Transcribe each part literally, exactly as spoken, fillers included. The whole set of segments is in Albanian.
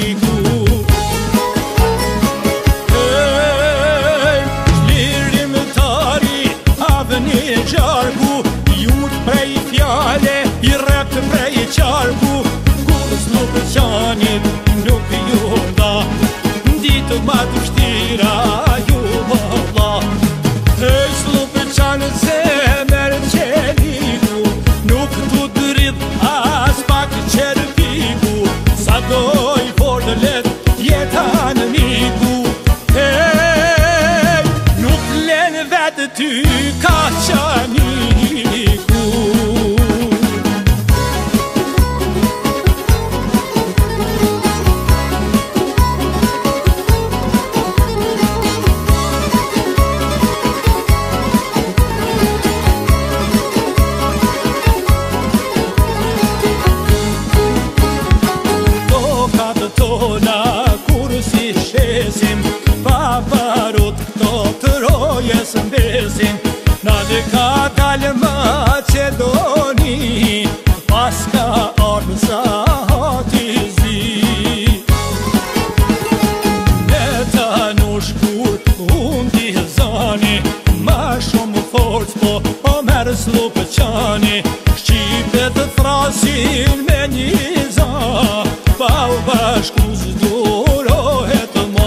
niku. Ej, shlirim tari, avë një gjarku, jut prej fjale, i rep prej qarku, kur s'lupë qanit nuk ju da, ditë ma të vështira ju valla. Ej, s'lupë qanë zemër qeliku, nuk t'u dridh as pak qerpiku, sa doj por të let jeta në miku. Ej, nuk len vetë ty ka qaniku. Së mbesin, na dhe ka dalë Macedoni, pas ka ardhë sa hati zi. Me ta në shkur unë t'i zani, ma shumë forc po o merë s'lupë qani, Shqipet të thrasin me një za, pa u bashku zdurohet ma.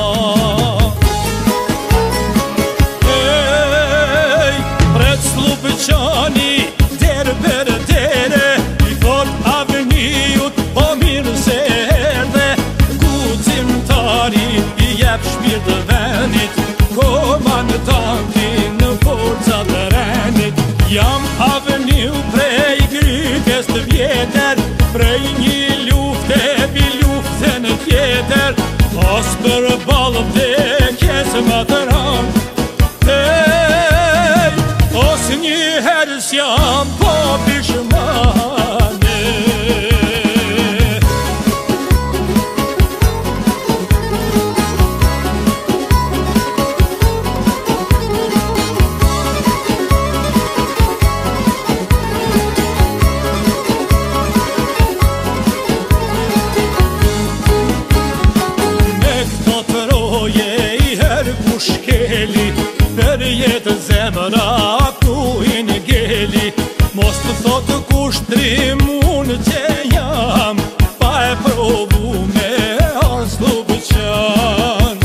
Qani, dere për dere, i thot aveniut, po mirë se erdhe, guximtari i jep shpirt të venit, komandantin në forcat të renit. Jam aveniu prej grykes të vjetër, prej një lufte pi luftën tjetër, as për balë vdekjes më të ranë. Njëherë s'jam po pishmane. Me këto të roje i herë ku shkeli, për jetë zemëra mos të thotë kushtrim unë që jam, pa e provu me as l'upë qan.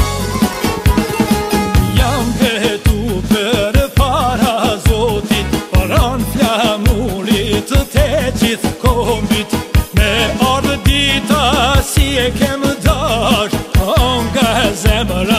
Jam vetu për para Zotit, paran flamurit të gjithë kombit, me ardhë dita si e kem dash, nga zemëra